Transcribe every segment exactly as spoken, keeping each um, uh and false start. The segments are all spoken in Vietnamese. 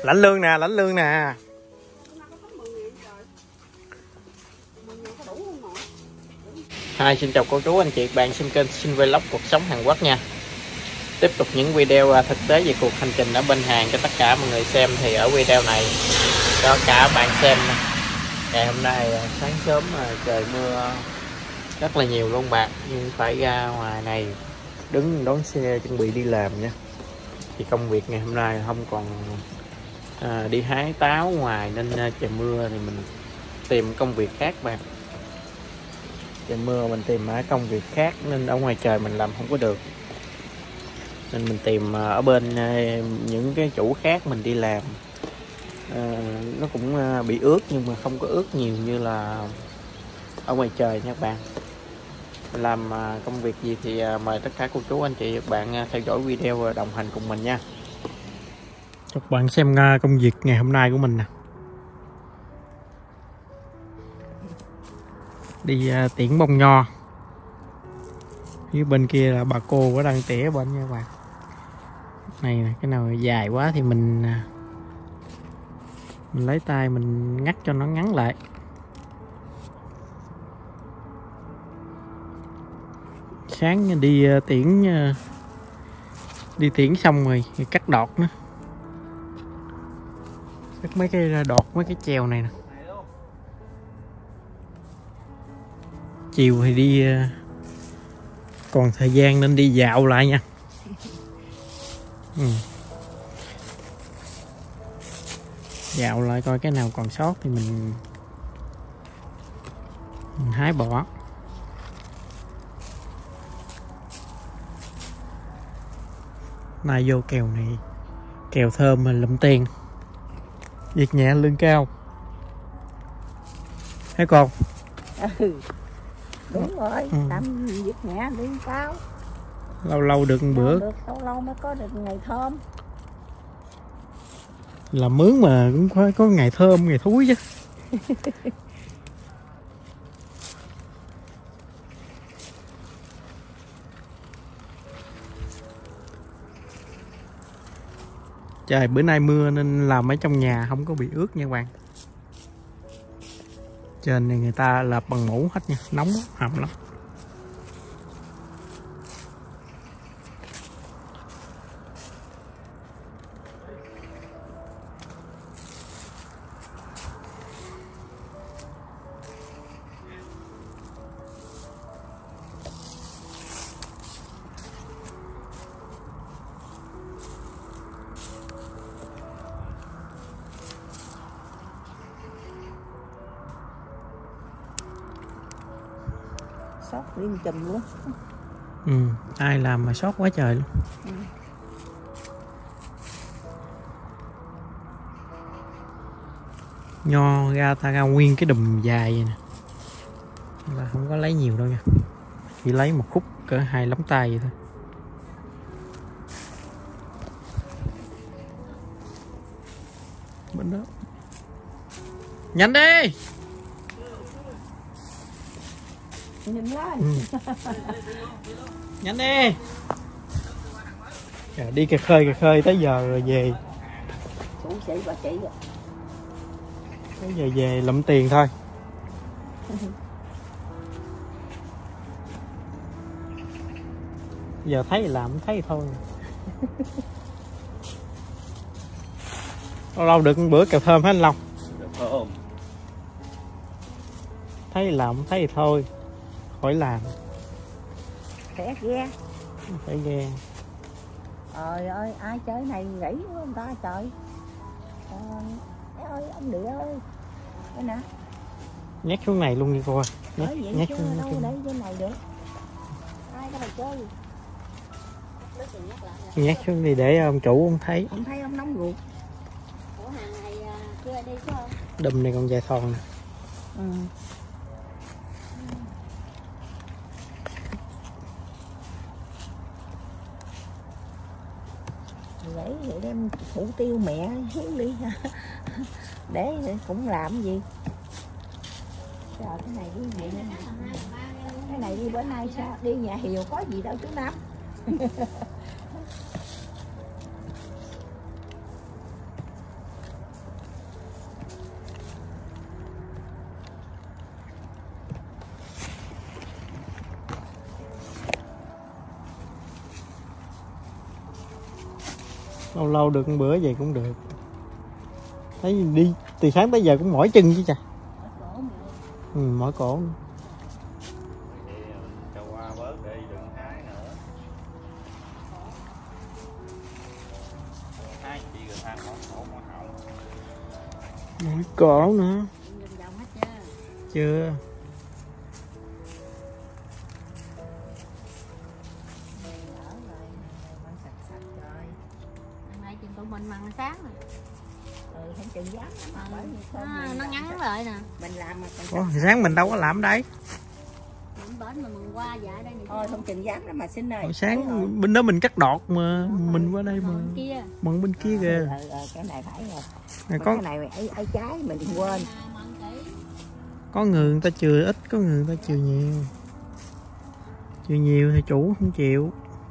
Lãnh lương nè, lãnh lương nè. Hi, xin chào cô chú anh chị bạn xem kênh Sinh Vlog cuộc sống Hàn Quốc nha. Tiếp tục những video thực tế về cuộc hành trình ở bên Hàn cho tất cả mọi người xem. Thì ở video này cho cả bạn xem ngày hôm nay sáng sớm trời mưa rất là nhiều luôn bạn, nhưng phải ra ngoài này đứng đón xe chuẩn bị đi làm nha. Thì công việc ngày hôm nay không còn à, đi hái táo ngoài nên trời mưa thì mình tìm công việc khác bạn. Trời mưa mình tìm ở công việc khác nên ở ngoài trời mình làm không có được, nên mình tìm ở bên những cái chủ khác mình đi làm. à, nó cũng bị ướt nhưng mà không có ướt nhiều như là ở ngoài trời nha các bạn. Làm công việc gì thì mời tất cả cô chú anh chị bạn theo dõi video và đồng hành cùng mình nha. Cho các bạn xem công việc ngày hôm nay của mình nè. Đi uh, tiễn bông nho. Phía bên kia là bà cô có đang tỉa bên nha các bạn. Này nè, cái nào dài quá thì mình mình lấy tay mình ngắt cho nó ngắn lại. Sáng đi uh, tiễn uh, đi tiễn xong rồi thì cắt đọt nữa. Cắt mấy cái đọt mấy cái treo này nè. Chiều thì đi còn thời gian nên đi dạo lại nha. ừ. Dạo lại coi cái nào còn sót thì mình, mình hái bỏ. Nay vô kèo này kèo thơm mà lụm tiền, việc nhẹ lương cao. Thấy con? Ừ. Đúng rồi, ừ. Làm việc nhẹ lương cao. Lâu lâu được một bữa. Được, lâu lâu mới có được ngày thơm. Làm mướn mà cũng phải có ngày thơm, ngày thúi chứ. Trời bữa nay mưa nên làm ở trong nhà không có bị ướt nha các bạn. Trên này người ta lợp bằng mũ hết nha, nóng hầm lắm. Sót liên chùm luôn. Ừ, ai làm mà sót quá trời luôn. Ừ. Nho ra ta ra nguyên cái đùm dài vậy nè, là không có lấy nhiều đâu nha, chỉ lấy một khúc cỡ hai lóng tay vậy thôi. Bên đó nhanh đi. Nhìn lên. Ừ. Nhanh đi. À, đi cà khơi cà khơi tới giờ rồi về. Chú sĩ bà chị rồi. Tới giờ về lụm tiền thôi. Giờ thấy làm thấy thôi. Lâu lâu được một bữa cà thơm hết anh Long. Thấy làm thấy thôi, khỏi làm. Khẽ ghe. Phải ghe. Trời ơi, ai chơi này gãy của người ta trời. Trời ơi, ông địa ơi. Đây nè. Nhét xuống này luôn đi cô ơi. Nhét, vậy nhét chứ xuống đâu để trên này được. Ai có mà chơi. Nhét xuống đi để ông chủ ông thấy. Ông thấy ông nóng ruột. Ủa hàng này chưa đi chứ không? Đùm này còn dài thòn nè. Ừ. Lấy để đem thủ tiêu mẹ hiếu đi. Để cũng làm gì. Trời cái này đi vậy nè. Cái này đi bữa nay sao đi nhà Hiều có gì đâu chú Năm. Lâu lâu được một bữa vậy cũng được. Thấy đi từ sáng tới giờ cũng mỏi chân chứ cha. Ừ, mỏi cổ. Mỏi cổ nữa. Chưa. Tụi mình mặn sáng rồi. Ừ, không chừng dám mà bởi vì à, nó ngắn lại nè. Mình làm mà Ủa, sáng mình đâu có làm đấy. Mình bển mà mình qua dạ đây. Thôi không chừng dám đó mà xin ơi. Hồi sáng bên đó mình cắt đọt mà mình qua đây mà. Bên kia. Mận bên kia kìa. Ừ, ừ, cái này phải rồi. Này Mà có cái này ấy, ấy trái mình đừng quên. có người người ta chừa ít, có người người ta chừa nhiều. Chừa nhiều thì chủ không chịu.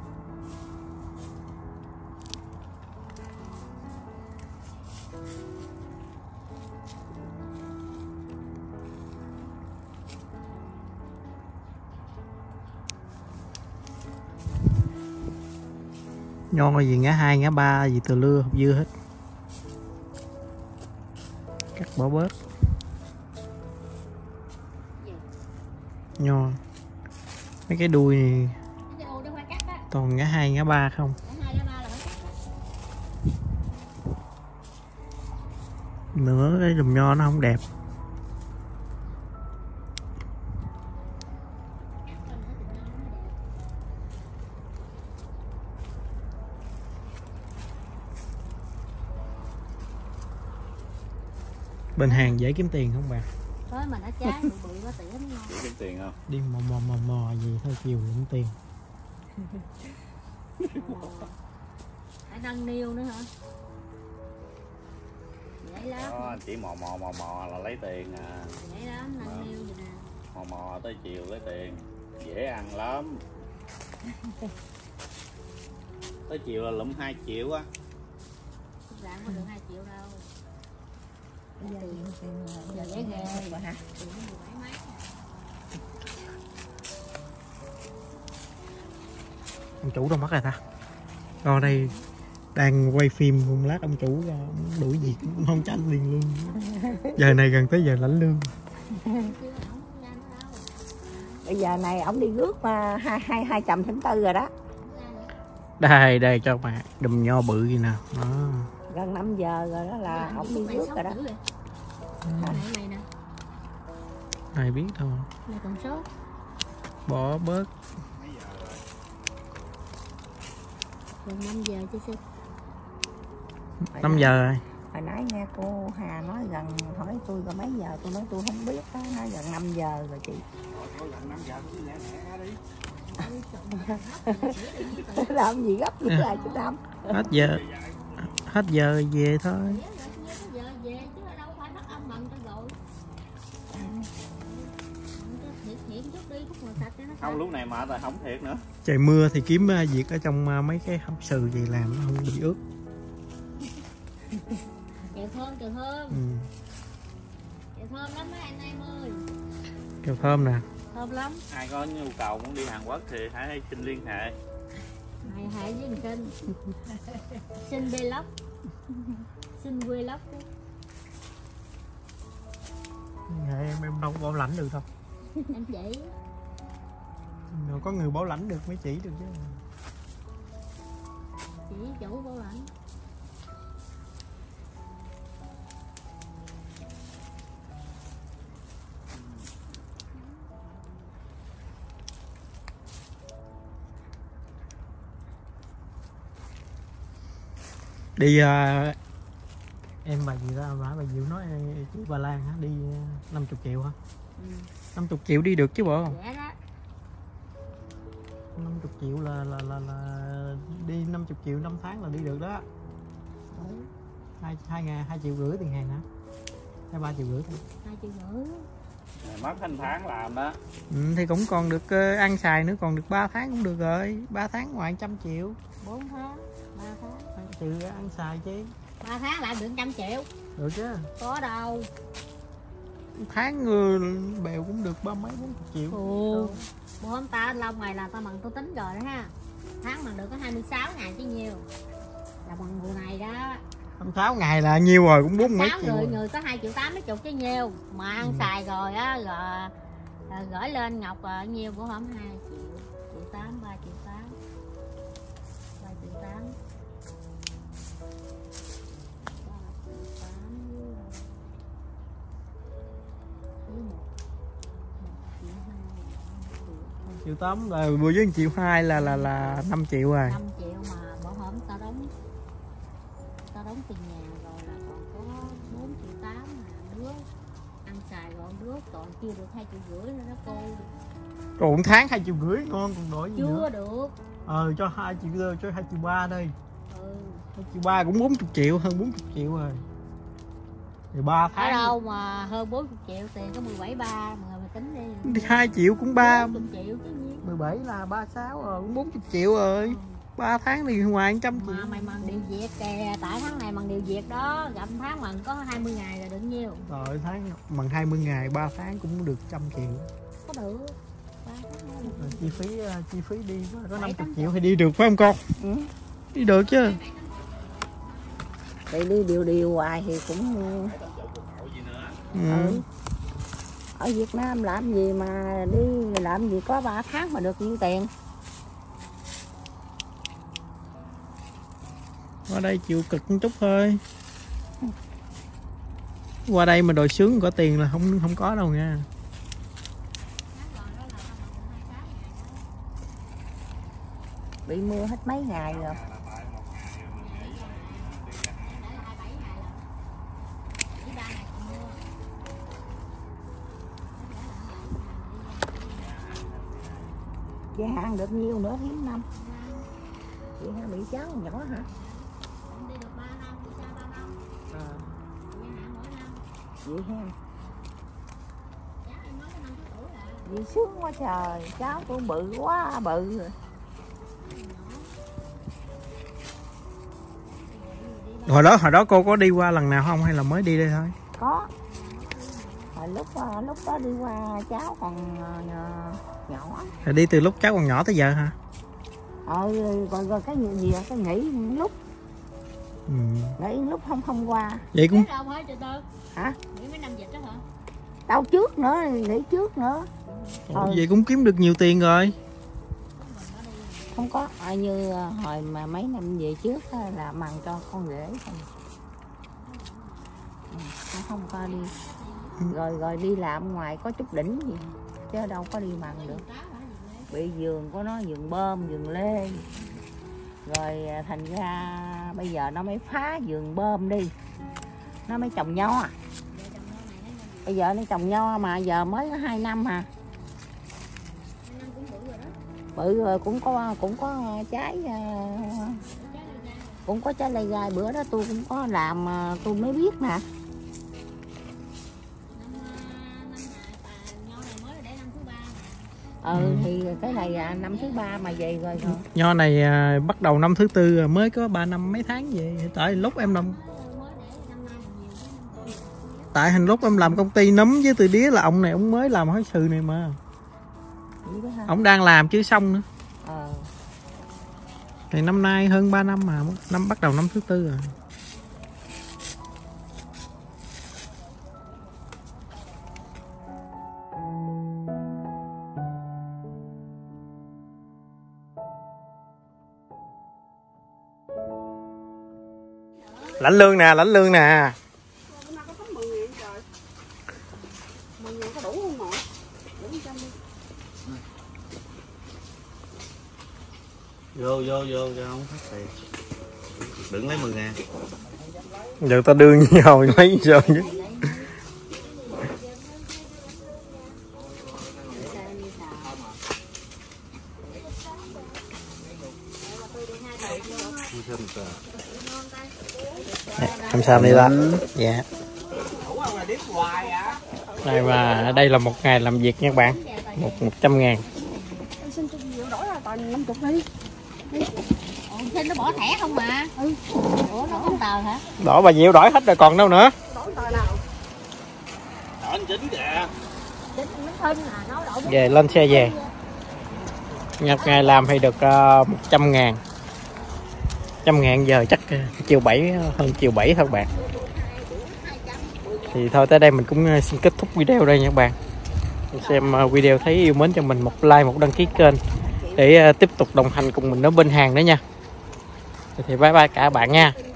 Nho gì ngã hai ngã ba gì từ lưa học dưa hết, cắt bỏ bớt. Nho mấy cái đuôi này toàn ngã hai ngã ba không. Nữa cái đùm nho nó không đẹp. Bên hàng dễ kiếm tiền không bà? Tới mà nó trái bự bự quá tỉa nó ngon. Dễ kiếm tiền không? Đi mò mò mò mò gì thôi chiều kiếm tiền. Phải nâng niêu nữa hả? Dễ lắm. Đó, chỉ mò mò mò mò là lấy tiền à. Dễ lắm, nâng niêu vậy nè. Mò mò tới chiều lấy tiền. Dễ ăn lắm. Tới chiều là lụm hai triệu á. Không rạng có được hai triệu đâu. Giờ Giờ dễ ghê rồi hả? Ông chủ đâu mất rồi ta? Rồi đây đang quay phim, một lát ông chủ ra ông đuổi việc, ông không cho anh liền lương. Giờ này gần tới giờ lãnh lương. Bây giờ này ổng đi rước mà hai hai hai trăm tháng tư rồi đó. Đây đây cho bà đùm nho bự gì nào. Đó. Gần năm giờ rồi đó là ổng đi rước rồi đó. Này này nè. Ai biết thôi. Này còn số. Bỏ bớt. Gần năm giờ chứ sao? năm giờ rồi. Hồi nãy nghe cô Hà nói gần, hỏi tôi có mấy giờ, tôi nói tôi không biết đó, nói gần năm giờ rồi chị. Làm gì gấp vậy là chú Năm? Hết giờ. Hết giờ về thôi. Giờ về chứ đâu phải bắt âm bằng cho rồi. Thiệt chút đi, khúc mà sạch cho nó. Không lúc này mà tại không thiệt nữa. Trời mưa thì kiếm việc ở trong mấy cái hấp sừ gì làm nó không bị ướt. Kẹo thơm, kẹo thơm. Ừ. Kẹo thơm lắm mấy anh em ơi. Kẹo thơm nè. Thơm lắm. Ai có nhu cầu muốn đi Hàn Quốc thì hãy xin liên hệ. Hãy hãy với kênh. Xin vlog. Xin vlog. Em em đâu có bảo lãnh được đâu. Em chỉ. Rồi có người bảo lãnh được mới chỉ được chứ. Chỉ chủ bảo lãnh. Đi uh, em bà gì đó bà bà Diệu nói chị Bà Lan hả, đi năm mươi triệu hả? Ừ. năm mươi triệu đi được chứ bộ. Dạ đó. năm mươi triệu là là là, là đi năm mươi triệu năm tháng là đi được đó. Ừ. Hai hai ngàn hai triệu rưỡi tiền hàng hả? Hay ba triệu rưỡi thôi. Hai triệu rưỡi. Mày mất thanh tháng làm đó. Ừ, thì cũng còn được uh, ăn xài nữa, còn được ba tháng cũng được rồi. ba tháng ngoài trăm triệu. Bốn tháng. Ba tháng. Trừ ăn xài chứ. Ba tháng lại được trăm triệu. Được chứ. Có đâu. Tháng người bèo cũng được ba mấy bốn chục triệu. Ồ. Bữa hôm ta lâu ngày là ta bằng tôi tính rồi đó ha. Tháng mà được có hai mươi sáu ngàn chứ nhiều. là bằng mùa này đó. hai mươi sáu ngày là nhiêu rồi, cũng bốn mấy triệu người rồi. người có hai triệu tám mấy chục chứ nhiêu mà ăn ừ. xài rồi á rồi, rồi gửi lên Ngọc rồi nhiêu bữa hôm hai triệu triệu tám ba triệu tám ba triệu tám triệu tám là vừa với triệu hai là là là năm triệu rồi. năm triệu mà bữa hôm tao đóng tao đóng tiền nhà rồi là còn có bốn triệu tám mà đứa ăn xài rồi đứa còn chưa được hai triệu rưỡi nữa đó cô. Còn tháng hai triệu rưỡi ngon còn đổi gì chưa nữa. được. Ờ cho hai triệu cho hai triệu ba đây. Ừ. hai triệu ba cũng bốn mươi triệu, hơn bốn mươi triệu rồi. Thì ba tháng. Ở đâu mà hơn bốn mươi triệu tiền có mười bảy ba mà mày tính đi. hai triệu cũng ba. bốn mươi triệu chứ nhiêu. mười bảy là ba mươi sáu rồi, cũng bốn mươi triệu rồi. Ừ. ba tháng thì ngoài một trăm triệu. Mà mày mần điều việc kìa, tại tháng này mần điều việc đó, gặp tháng mần có hai mươi ngày là được nhiêu. Rồi tháng mần hai mươi ngày, ba tháng cũng được trăm triệu. Có được. ba tháng rồi, chi phí chi phí đi có năm mươi triệu thì đi được phải không con? Ừ. Đi được chứ. Thì đi điều điều hoài thì cũng ừ. Ừ. Ở Việt Nam làm gì mà đi làm gì có ba tháng mà được nhiêu tiền. Qua đây chịu cực một chút thôi. Qua đây mà đòi sướng có tiền là không không có đâu nha. Bị mưa hết mấy ngày rồi. Gia hạn được nhiêu nữa hiếm năm. Chị ha bị cháu nhỏ hả? đi được ba năm, đi xa ba năm. À. Gia hạn mỗi năm. Vậy ha. Cháu em mới có năm tuổi à. Vậy sướng quá trời, cháu tôi bự quá bự rồi. Hồi đó hồi đó cô có đi qua lần nào không hay là mới đi đây thôi? Có. Hồi lúc lúc đó đi qua cháu còn nhỏ. Rồi đi từ lúc cháu còn nhỏ tới giờ hả? Ờ rồi, rồi cái gì gì cái nghỉ lúc. Ừ. Nghỉ lúc không không qua. Vậy cũng đâu hết từ từ. Hả? Nghỉ mấy năm dịch đó hả? Đâu trước nữa, nghỉ trước nữa. Ủa, vậy cũng kiếm được nhiều tiền rồi. Không có à, như hồi mà mấy năm về trước là mần cho con rể không. Ừ, không có đi. Rồi rồi đi làm ngoài có chút đỉnh gì chứ đâu có đi mần được. Bị vườn của nó vườn bơm, vườn lê. Rồi thành ra bây giờ nó mới phá vườn bơm đi. Nó mới trồng nho. Bây giờ nó trồng nho mà giờ mới có hai năm hả? Bự rồi cũng có cũng có trái cũng có trái lê gai, bữa đó tôi cũng có làm tôi mới biết nè. Ừ, ừ thì cái này là năm thứ ba mà về rồi rồi. Nho này à, bắt đầu năm thứ tư mới có ba năm mấy tháng về. Tại lúc em làm Tại hình lúc em làm công ty nấm với từ đía là ông này ông mới làm hối sự này mà. Ông đang làm chứ xong nữa. Ờ. Thì năm nay hơn ba năm mà, năm bắt đầu năm thứ tư rồi. Lãnh lương nè, lãnh lương nè. Vô vô vô cho không phát tiền. Đừng lấy mười ngàn. Giờ ta đưa nhiều lấy giờ chứ. Làm sao đây ta? Dạ. Đây mà đây là một ngày làm việc nha các bạn. Một một trăm ngàn. Xin nó bỏ thẻ không mà. Ừ. Ủa nó không tờ hả? Đỏ bà Diệu đổi hết rồi còn đâu nữa. Đổi tờ nào? Đổi anh Chính kìa. Chính nó thân à, nó đổi. Về lên xe về. Nhập ngày làm thì được uh, một trăm ngàn. trăm ngàn giờ chắc chiều bảy, hơn chiều bảy thôi các bạn. Thì thôi tới đây mình cũng xin kết thúc video đây nha các bạn. Xem video thấy yêu mến cho mình một like, một đăng ký kênh để tiếp tục đồng hành cùng mình ở bên hàng nữa nha. Thì bye bye cả bạn nha.